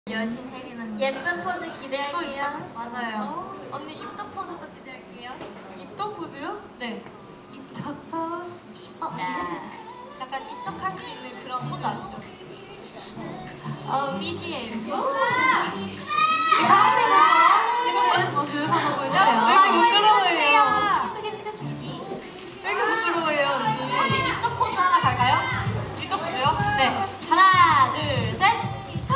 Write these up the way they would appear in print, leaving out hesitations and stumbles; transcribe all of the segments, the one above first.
여신 혜리는 예쁜 포즈 기대할게요. 맞아요. 언니 입덕 포즈도 기대할게요. 입덕 포즈요? 네. 입덕 포즈. 약간 입덕할 수 있는 그런 포즈 아시죠? BGM. 가운데 예쁜 모습 한번 보여주세요. 왜 이렇게 부끄러워해요? 예쁘게 찍어주시기. 왜 이렇게 부끄러워해요, 언니? 언니 입덕 포즈 하나 갈까요? 입덕 포즈요? 네. 하나, 둘, 셋.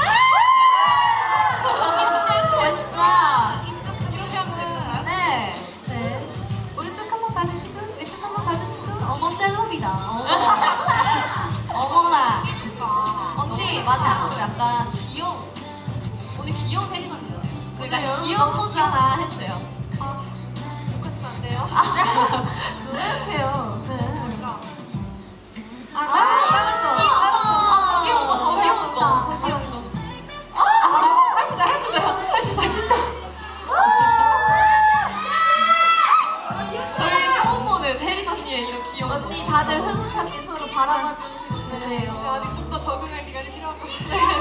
멋있어. 이렇게 하면 되는 건가요? 네. 네. 오른쪽 한번 받으시고 왼쪽 한번 받으시고 어머 셀럽이다. 어머나. 언니 마지막으로 약간 귀여운. 오늘 귀여운 혜린 언니잖아요. 그러니까 맞아요. 귀여운 너무 포즈 하나 해주세요. 먹고 싶으면 안 돼요? 노력해요. 그러니까. 더 귀여운 거, 더 귀여운 거. 더 귀여운 거. 할 수 있어요, 할 수 있어요. 할 수 있어요. 맛있다. 저희 처음 보는 혜린 언니의 이런 귀여운 거. 언니 다들 흐뭇한 미소로 바라봐 주시는 거예요. 아직 좀 더 적응할 기간이 필요할 것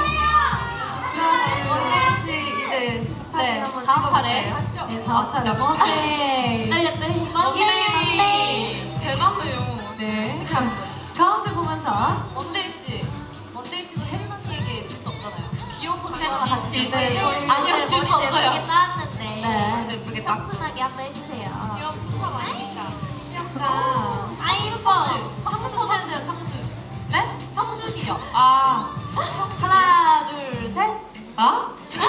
같아요. 원대 씨 이제 네, 사진 한번 다음 차례 찍어볼게요. 하시죠. 네, 다음 차례 먼데이. 먼데이. 먼데이. 대단해요. 네. 가운데 보면서 먼데이 씨 혜린 언니에게 질 수 없잖아요. 귀여운 포즈 같이 질 네, 때. 아니요, 질 수 예쁘게 없어요. 따왔는데 네, 예쁘게 딱. 청순하게 한번 해주세요. 귀여운 포탑 아닙니까? 귀엽다. 아, 예뻐. 청순 해주세요, 청순. 네? 청순이요. 아. 하나, 둘, 셋. 아?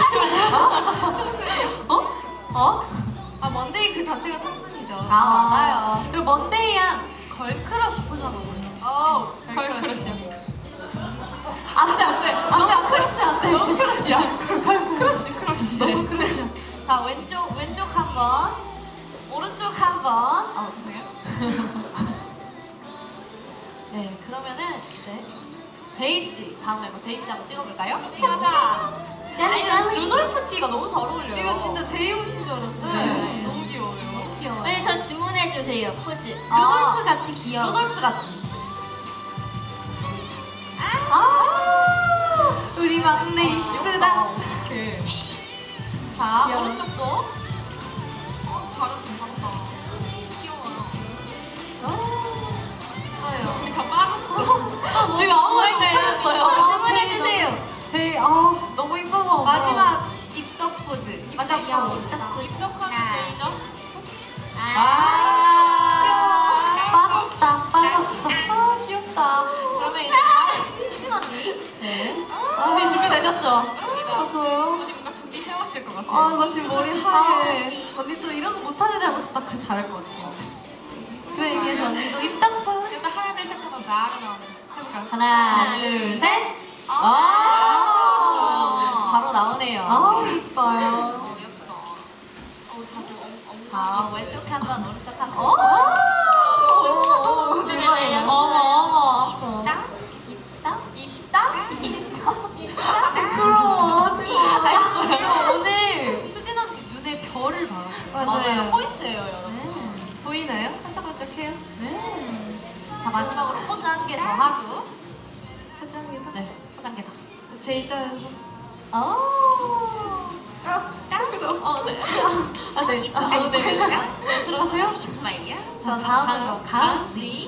아, 먼데이 그 자체가 청순이죠. 아, 맞아요. 그리고 먼데이한 걸크러쉬 포즈 한번 보여주세요. 걸크러쉬요. 안돼 안돼 안돼 크러쉬 안돼 너무 크러쉬야. 크러쉬 너무 크러쉬야. 자, 왼쪽 한 번. 오른쪽 한 번. 죄송해요. 네, 그러면은 이제 제이 씨 다음 멤버 제이 씨 한번 찍어볼까요? 가자. 짠. 루돌프 티가 너무 잘 어울려요. 이거 진짜 제 옷인 줄 알았어요. 네. 너무 귀여워요. 귀여워. 네, 저 주문해 주세요 포즈. 아. 루돌프 같이 귀여워. 루돌프 같이. 우리 막내 이스다. 이렇게. 자, 귀여워. 오른쪽도. 잘한다. 귀여워요. 좋아요. 우리 다 빠졌어. 지금 아무 말 못하겠어요. 주문해 주세요. 제이, 너무 이뻐서. 마지막 입덕 포즈. 맞아, 귀여워. 입덕하면 제이죠? 빠졌다 빠졌어. 귀엽다. 그러면 이제 다음 수진 언니. 네. 언니 준비되셨죠? 저요? 언니 뭔가 준비해왔을 것 같아요. 아, 나 지금 머리 하얘. 언니 또 이런 거 못하는 애 하면서 딱 잘할 것 같아요. 그래, 이게 언니도 입딱 봐. 일단 하나, 둘, 셋 하면 나가 나오는. 해볼까요? 하나, 둘, 셋. 바로 나오네요. 이뻐요. 예쁘다. 다시 자, 왼쪽 한 번, 오른쪽 한 번. 어머. 입다? 부끄러워, 하지 마. 알겠어요. 오늘 수진 언니 눈에 별을 받았어요. 맞아요. 포인트예요, 여러분. 보이나요? 반짝반짝 해요? 네. 자, 마지막으로 포즈 한 개 더 하고. 화장이다. 네, 포즈 한 개 더. 제이 따라서. 네. 부끄러워. 네. 들어가세요. 이뻐요. 자, 저 다음으로 가은씨.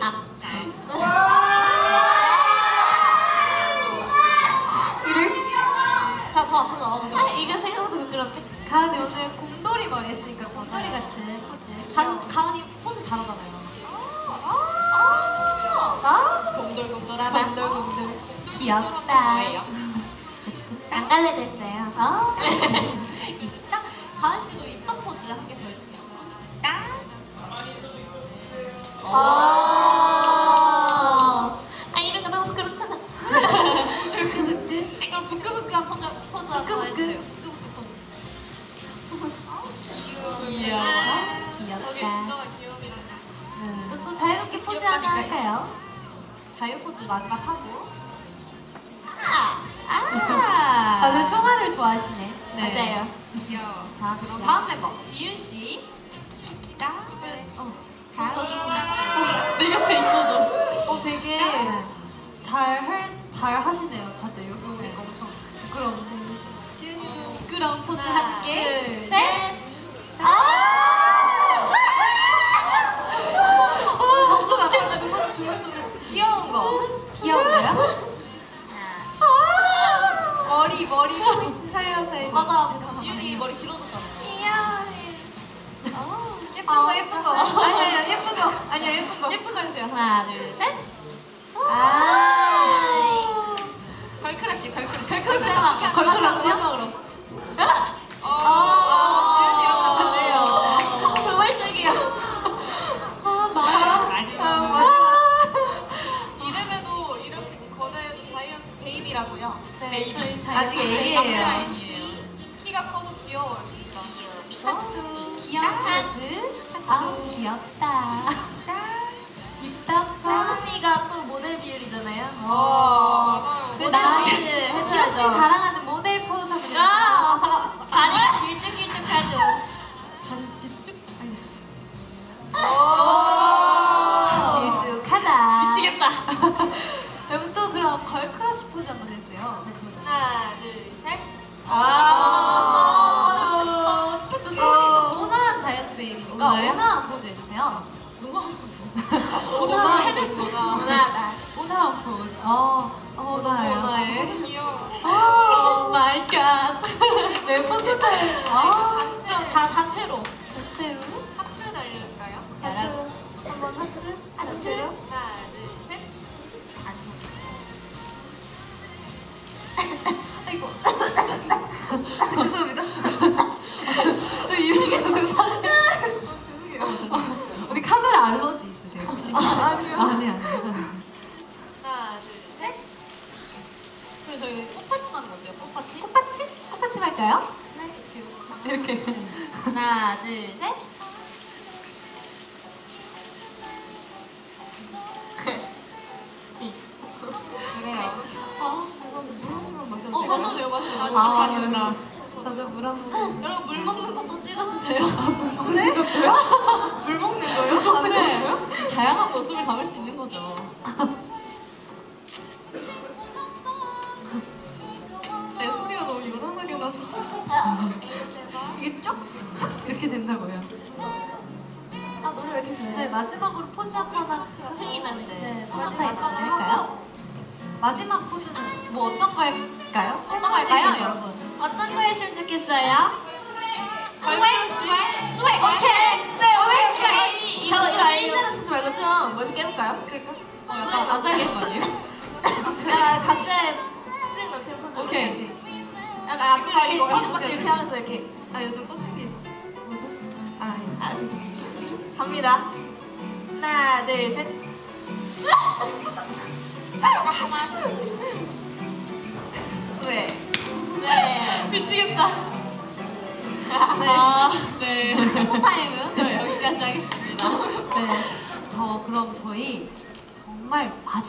이럴 수. 자, 더 앞으로 나와보세요. 이거 생각보다 부끄럽네. 가은이 요즘 곰돌이 머리 했으니까 곰돌이 같은 포즈. 가은이 포즈 잘하잖아요. 곰돌곰돌하다. 곰돌곰돌. 귀엽다. 안 갈래 됐어요. 입덕? 가은 씨도 입덕 포즈 한 개 보여주세요. 이런 거 너무 부끄럽잖아. 그럼 부끄부끄한 포즈 한번 부끄부끄. 해주세요. 부끄부끄 포즈. 귀여워. 귀엽다. 귀여움이란다. 또 자유롭게 포즈 하나 할까요? 자유 포즈 마지막 하고. 다들 총알을 좋아하시네. 네. 맞아요. 귀여워. 자, 그럼 다음 멤버 지윤 씨. 내 옆에 있어줘. 되게 잘 하시네요, 다들. 여기 오니까 엄청 부끄러운데. 부끄러운 포즈 하나, 함께. 둘, 셋. 덕구가 주문 귀여운 거. 귀여운 거야? 머리 살려서 해. 맞아. 지윤이 머리 길어졌잖아. 예쁜 거. 아니야, 예쁜 거. 아니야, 예쁜 거. 예쁜 거 해주세요. 하나, 둘, 셋. 걸크러쉬. 걸크러쉬 하나. 걸크러쉬요? 마지막으로. 지윤이 이런 거 잘해요. 도발적이야. 이름에도 이렇게 거는 자이언트 베이비라고요. 베이비. 아직 애기예요. 라인이에요. 키가 커도 귀여워요, 진짜. 귀여운 아 귀엽다. 입덕 서연 언니가 또 모델 비율이잖아요. 맞아요. 모델 포즈 귀엽지 해줘야죠. 자랑하는 모델 포즈 아니, 길쭉길쭉하죠. 길쭉하다. 미치겠다. 여러분 또 그럼 걸크러쉬 포즈 한번 해주세요. 하나, 둘, 셋. 또 서연이 또 온화한 자이언트 베이비니까 온화해요? 온화한 포즈 해주세요. 오늘 해냈어. 온화한 포즈. 너무 온화해. 귀여워. 오 마이 갓. 멤버들 단체로. 단체로 하트 날릴까요? 여러분 한번 하트 단체로. 하나, 둘, 셋. 죄송합니다. 이렇게 무슨 사람? 어디 카메라 알러지 있으세요 혹시? 아니요. 아니. 하나, 둘, 셋. 그리고 저희 꽃받침 하는 거 어때요? 꽃받침? 꽃받침 할까요? 이렇게. 하나, 둘, 셋. 그래요. 마셔도 돼요, 마셔도 돼요. 아, 저도 물 한 모금. 여러분, 물 먹는 것도 찍어주세요. 물 먹는 거요? 네. 다양한 모습을 담을 수 있는 거죠. 내 소리가 너무 요란하게 나서. 이게 쭉 이렇게 된다고요. 아, 노래 왜 이렇게 잘해? 네, 마지막으로 포즈 한번 생이 나는데. 네, 포즈 포즈 타임 마지막으로 할까요? 마지막 포즈는 뭐 어떤 거 할까요? 어떤 거 할까요, 팬분들께 여러분? 어떤 거 했으면 좋겠어요? 스웩? 오케이! 네, 저 이거 일자로 쓰지 말고 좀 멋있게 해볼까요? 그럴까? 약간 남자게 거 아니에요? 약간 갑자기 스웩 넘치는 포즈. 오케이. 약간 앞뒤로 이렇게 이거요? 뒤집박질 이렇게 하면서 이렇게. 아, 요즘 꽂힌 게 있어. 갑니다. 하나, 둘, 셋. 네. 미치겠다. 네. 포토타임은 여기까지 하겠습니다. 네. 그럼 저희 정말 마지막